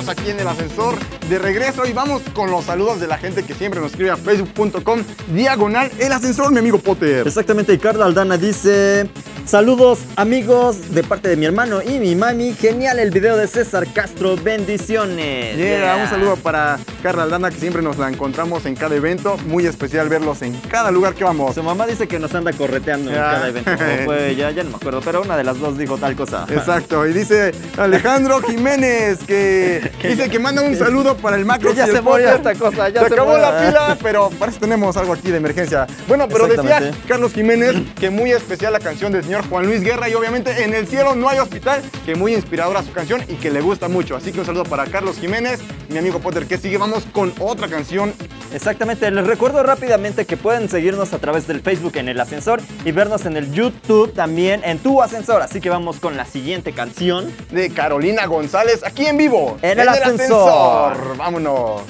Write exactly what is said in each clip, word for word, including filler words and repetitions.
aquí en el ascensor de regreso y vamos con los saludos de la gente que siempre nos escribe a facebook punto com diagonal el ascensor, mi amigo Potter. Exactamente, y Carla Aldana dice: saludos amigos de parte de mi hermano y mi mami. Genial el video de César Castro, bendiciones. Yeah, Yeah. un saludo para Carla Aldana, que siempre nos la encontramos en cada evento. Muy especial verlos en cada lugar que vamos. Su mamá dice que nos anda correteando Ya. en cada evento. O fue ella, ya no me acuerdo, pero una de las dos dijo tal cosa. Exacto, y dice Alejandro Jiménez que dice que manda un saludo para el macro. Que ya y el se murió Potter. esta cosa, ya se se acabó murió. la pila, pero para eso tenemos algo aquí de emergencia. Bueno, pero decía Exactamente. Carlos Jiménez que muy especial la canción del señor Juan Luis Guerra y obviamente En el cielo no hay hospital, que muy inspiradora su canción y que le gusta mucho. Así que un saludo para Carlos Jiménez, mi amigo Potter, que sigue. Vamos con otra canción. Exactamente, les recuerdo rápidamente que pueden seguirnos a través del Facebook en El Ascensor y vernos en el YouTube también en Tu Ascensor. Así que vamos con la siguiente canción De Carolina González, aquí en vivo. En El Ascensor. ascensor. Vámonos.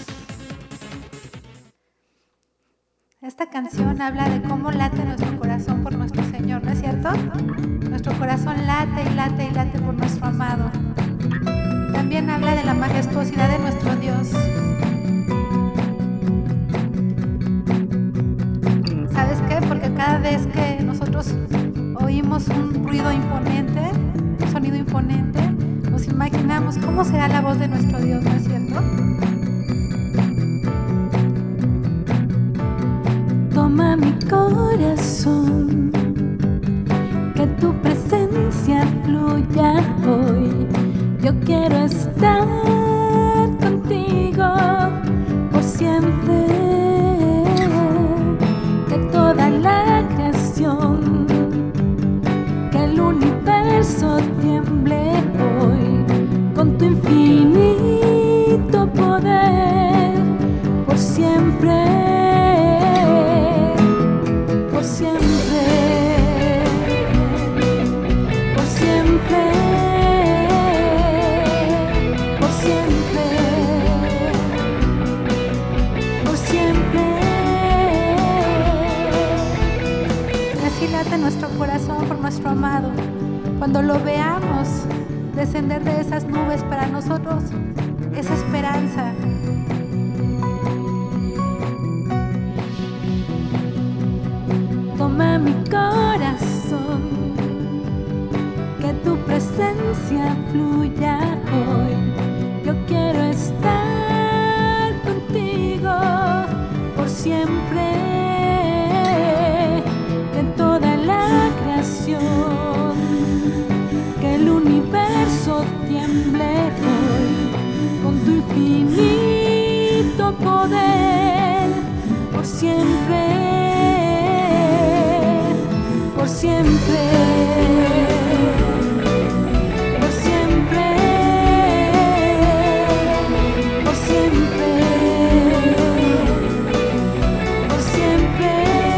Esta canción habla de cómo late nuestro corazón por nuestro Señor, ¿no es cierto? Nuestro corazón late y late y late por nuestro amado. También habla de la majestuosidad de nuestro Dios. ¿Sabes qué? Porque cada vez que nosotros oímos un ruido imponente, un sonido imponente, nos imaginamos cómo será la voz de nuestro Dios, ¿no es cierto? Toma mi corazón, que tu presencia fluya hoy. Yo quiero estar contigo por siempre. Que toda la creación, que el universo tiemble hoy con tu infinito poder por siempre. Por siempre, por siempre, por siempre, por siempre. Así late nuestro corazón por nuestro amado. Cuando lo veamos descender de esas nubes, para nosotros esa esperanza. Toma mi corazón, que tu presencia fluya hoy. Yo quiero estar contigo por siempre. Que toda la creación, que el universo tiemble hoy con tu infinito poder por siempre. Por siempre, por siempre, por siempre, por siempre.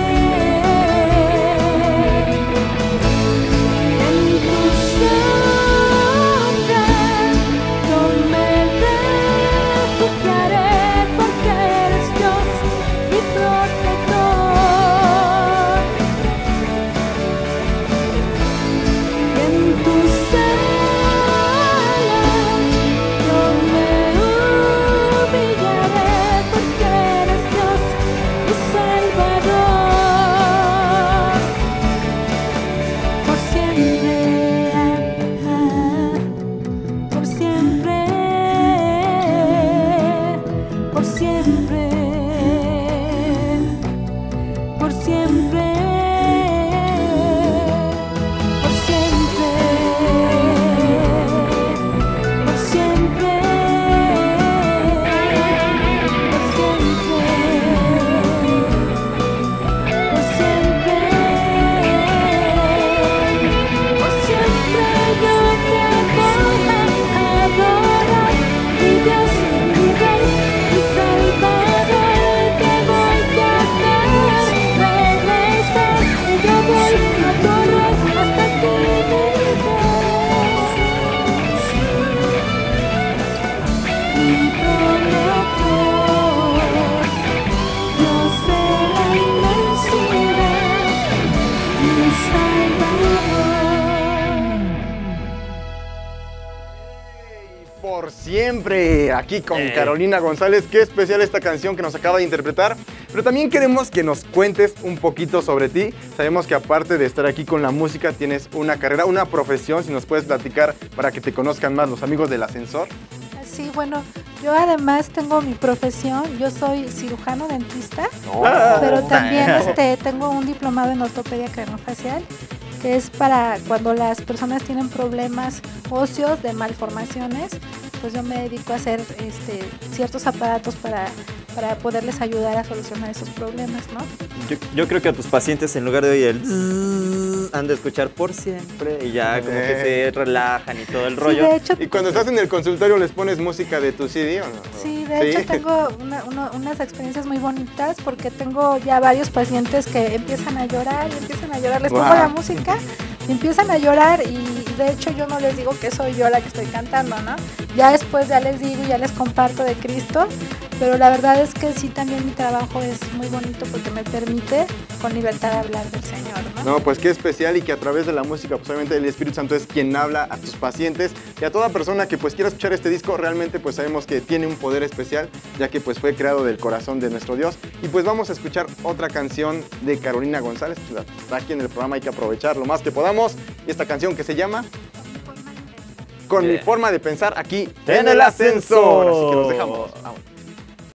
En tus sombras yo me refugiaré, porque eres Dios, mi protector. En tus alas yo me humillaré, porque eres Dios, mi Salvador. Por siempre, por siempre, por siempre, por siempre. Por siempre, por siempre, por siempre, por siempre, por siempre yo te voy a adorar, mi Dios, mi Rey, mi Salvador. Te voy a ver regresar, y yo voy a correr hasta que me des mi protector. Dios de la inmensidad, mi Salvador. Por por siempre, aquí con Eh. Carolina González. Qué especial esta canción que nos acaba de interpretar. Pero también queremos que nos cuentes un poquito sobre ti. Sabemos que aparte de estar aquí con la música, tienes una carrera, una profesión. Si nos puedes platicar para que te conozcan más los amigos del Ascensor. Sí, bueno, yo además tengo mi profesión, yo soy cirujano dentista, Ah. pero también este, tengo un diplomado en ortopedia craneofacial, que es para cuando las personas tienen problemas óseos de malformaciones, pues yo me dedico a hacer este, ciertos aparatos para, para poderles ayudar a solucionar esos problemas, ¿no? Yo, yo creo que a tus pacientes en lugar de oír el zzzz, han de escuchar por siempre y ya como que se relajan y todo el Sí, rollo. de hecho, Y cuando estás en el consultorio, ¿les pones música de tu C D o no? Sí, de hecho tengo una- una- unas experiencias muy bonitas porque tengo ya varios pacientes que empiezan a llorar y empiezan a llorar, les pongo Guau. la música y empiezan a llorar y de hecho yo no les digo que soy yo la que estoy cantando, ¿no? Ya después ya les digo, ya les comparto de Cristo, pero la verdad es que sí también mi trabajo es muy bonito porque me permite con libertad hablar del Señor, ¿no? No, pues qué especial y que a través de la música, pues obviamente el Espíritu Santo es quien habla a tus pacientes y a toda persona que pues quiera escuchar este disco, realmente pues sabemos que tiene un poder especial, ya que pues fue creado del corazón de nuestro Dios. Y pues vamos a escuchar otra canción de Carolina González, pues, está aquí en el programa, hay que aprovechar lo más que podamos. Y esta canción que se llama Con mi Bien. forma de pensar aquí En en el el Ascensor. Así que Ascensor. nos dejamos.